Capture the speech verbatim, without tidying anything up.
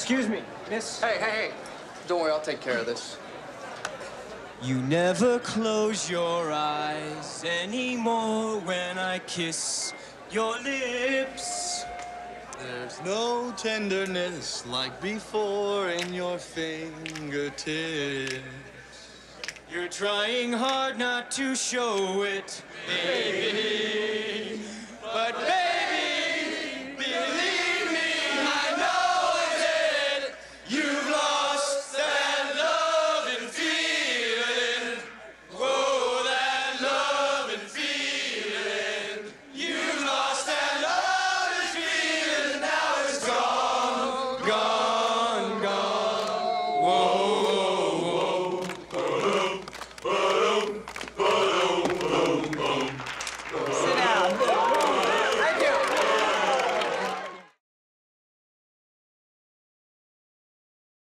Excuse me, miss. Hey, hey, hey. Don't worry, I'll take care of this. You never close your eyes anymore when I kiss your lips. There's no tenderness like before in your fingertips. You're trying hard not to show it, baby.